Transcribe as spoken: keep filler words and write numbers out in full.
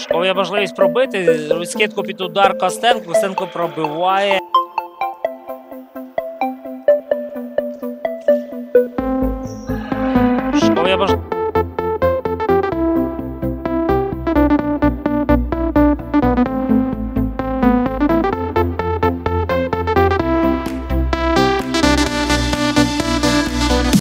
Шкова є можливість пробити. Скидку під удар Костенко. Костенко пробиває. Шкова є можливість.